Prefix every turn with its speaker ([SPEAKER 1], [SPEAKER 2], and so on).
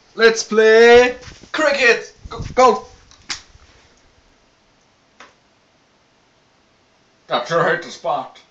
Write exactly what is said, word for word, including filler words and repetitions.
[SPEAKER 1] Let's play cricket. Go. Go.
[SPEAKER 2] That sure hit the spot.